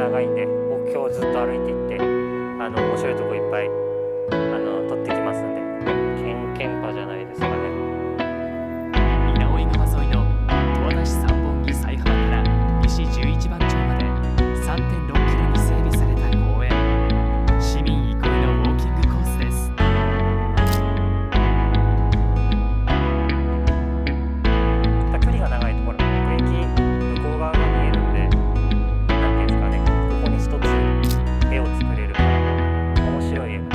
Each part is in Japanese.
長いんで、僕今日ずっと歩いていって面白いとこいっぱい撮ってきますんで、ケンケンパじゃないですかね。 稲生川沿いの十和田市三本木犀浜から西11番町まで 3.6 キロに整備された公園、市民憩いのウォーキングコースです。 距離が長いところ、駅向こう側が見えるんで、なんていうんですかね、ここに一つ絵を作れる面白い絵が撮れると思います。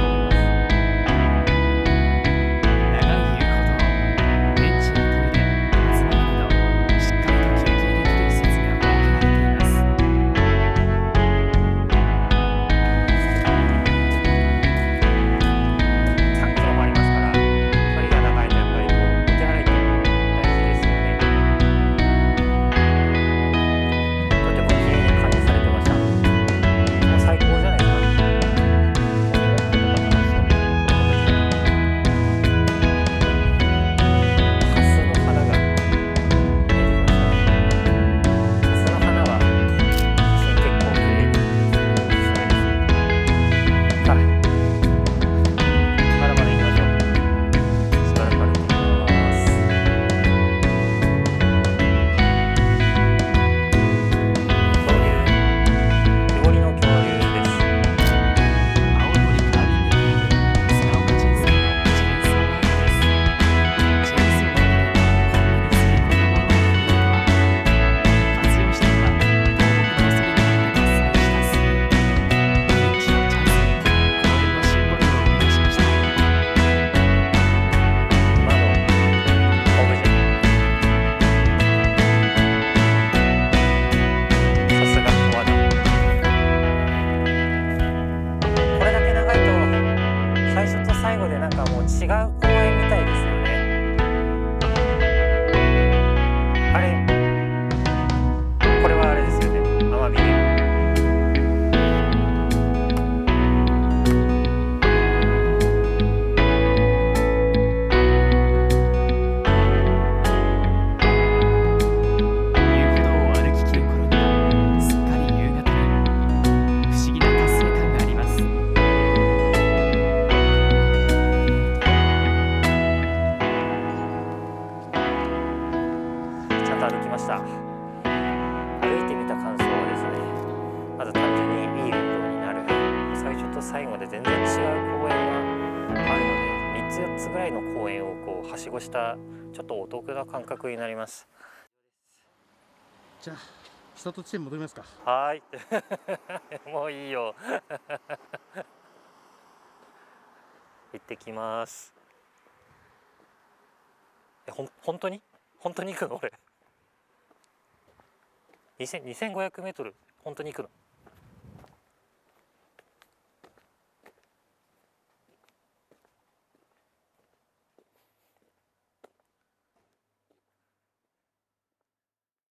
長い遊歩道、ベンチやトイレ、住まいなどしっかりと休憩できる施設が設けられています。 3キロもありますから、距離が長いとやっぱりお手洗いっていうのは大事ですよね。とても綺麗に管理されてました。もう最高じゃないですか。ハスの花が見えてきましたね。ハスの花は写真結構綺麗におすすめです。さあ、まだまだ行きましょう。しばらく歩いていきます。恐竜、手彫りの恐竜です。 青森カービングクラブ菅岡仁さんのチェーンソーアートです。チェーンソーアートでこんなに精巧なものが作れるとは。活用したのは東北の最後まで伐採した杉、命のチャンスで公園のシンボルを生み出しました。 今のオブジェ、さすが十和田。これだけ長いと最初と最後でなんかもう違う公園みたいですよね。あれ、これはあれですよね、アマビレ。 遊歩道を歩ききる頃にはすっかり夕方に。不思議な達成感があります。 ちゃんと歩きました。歩いてみた感想はですね、まず単純にいい運動になる。最初と最後で全然違う公園があるので、3つ4つぐらいの公園をこうはしごしたちょっとお得な感覚になります。 じゃあ下と地点戻りますか。 はーい。もういいよ。行ってきます。本当に行くの俺。2500メートル本当に行くの？